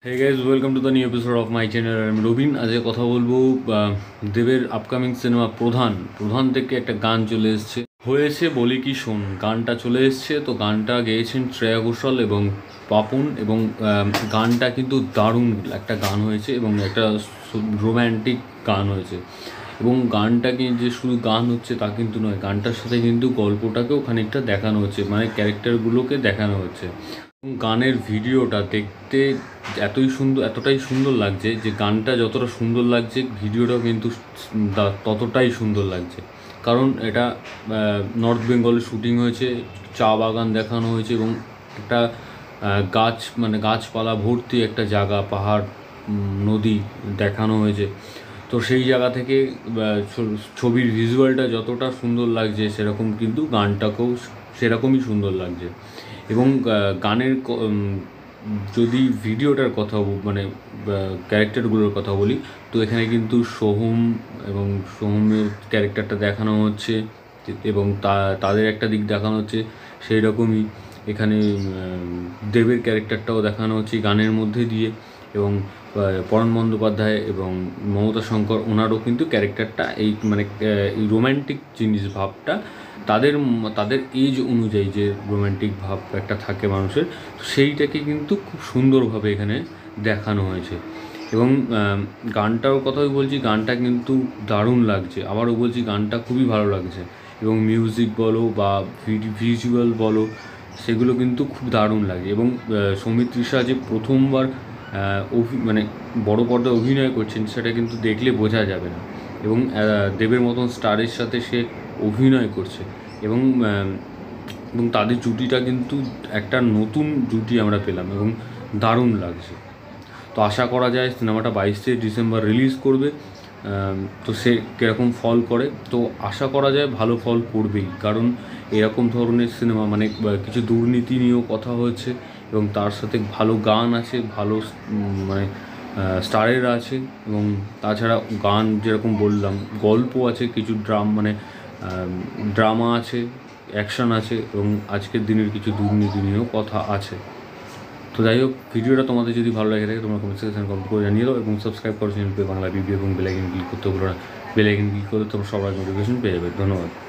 Hey guys, welcome to the new episode of my channel. I'm Robin. আজকে কথা বলবো দেবের আপকামিং সিনেমা প্রধান থেকে একটা গান চলে এসেছে হয়েছে বলি কি শোন গানটা চলে এসেছে। তো গানটা গেয়েছেন শ্রেয়া ঘোষাল এবং পাপন এবং গানটা কিন্তু দারুণ একটা গান হয়েছে এবং একটা রোম্যান্টিক গান হয়েছে এবং গানটাকে যে শুধু গান হচ্ছে তা কিন্তু নয়, গানটার সাথে কিন্তু গল্পটাকেও খানিকটা দেখানো হচ্ছে, মানে ক্যারেক্টারগুলোকে দেখানো হচ্ছে। গানের ভিডিওটা দেখতে এতটাই সুন্দর লাগছে যে গানটা যতটা সুন্দর লাগছে ভিডিওটাও কিন্তু ততটাই সুন্দর লাগছে। কারণ এটা নর্থ বেঙ্গলে শ্যুটিং হয়েছে, চা বাগান দেখানো হয়েছে এবং একটা গাছপালা ভর্তি একটা জায়গা, পাহাড়, নদী দেখানো হয়েছে। তো সেই জায়গা থেকে ছবির ভিজুয়ালটা যতটা সুন্দর লাগছে সেরকম কিন্তু গানটাকেও সেরকমই সুন্দর লাগছে। এবং গানের যদি ভিডিওটার কথা মানে ক্যারেক্টারগুলোর কথা বলি, তো এখানে কিন্তু সোহমের ক্যারেক্টারটা দেখানো হচ্ছে এবং তাদের একটা দিক দেখানো হচ্ছে, সেই রকমই এখানে দেবের ক্যারেক্টারটাও দেখানো হচ্ছে গানের মধ্যে দিয়ে। এবং পরাণ বন্দ্যোপাধ্যায় এবং মমতা শঙ্কর ওনারও কিন্তু ক্যারেক্টারটা এই এই রোম্যান্টিক জিনিস ভাবটা তাদের এজ অনুযায়ী যে রোম্যান্টিক ভাব একটা থাকে মানুষের, সেইটাকে কিন্তু খুব সুন্দরভাবে এখানে দেখানো হয়েছে। এবং গানটার কথাই বলছি, গানটা কিন্তু দারুণ লাগছে, আবারও বলছি গানটা খুবই ভালো লাগছে এবং মিউজিক বলো বা ভিজুয়াল বলো সেগুলো কিন্তু খুব দারুণ লাগে। এবং সৌমিত্রিষা যে প্রথমবার বড় পর্দায় অভিনয় করছেন সেটা কিন্তু দেখলে বোঝা যাবে না এবং দেবের মতন স্টারের সাথে সে অভিনয় করছে এবং তাদের জুটিটা কিন্তু একটা নতুন জুটি আমরা পেলাম এবং দারুণ লাগছে। তো আশা করা যায় সিনেমাটা 22শে ডিসেম্বর রিলিজ করবে। তো সে কীরকম ফল করে, তো আশা করা যায় ভালো ফল করবেই, কারণ এরকম ধরনের সিনেমা কিছু দুর্নীতি নিয়েও কথা হচ্ছে এবং তার সাথে ভালো গান আছে, ভালো স্টারেরা আছে এবং তাছাড়া গান যেরকম বললাম, গল্প আছে, কিছু ড্রামা আছে, অ্যাকশন আছে এবং আজকের দিনের কিছু দুর্নীতি নিয়েও কথা আছে। তো যাই হোক, ভিডিওটা তোমাদের যদি ভালো লাগে থাকে তোমরা কমেন্ট সেকশনে কমেন্ট করে জানিয়ে দাও এবং সাবস্ক্রাইব করো চ্যানেল বাংলা ভিডিও এবং বেল আইকন ক্লিক করতে ভুলো না। বেল আইকন ক্লিক করলে তোমরা সবার নোটিফিকেশন পেয়ে যাবে। ধন্যবাদ।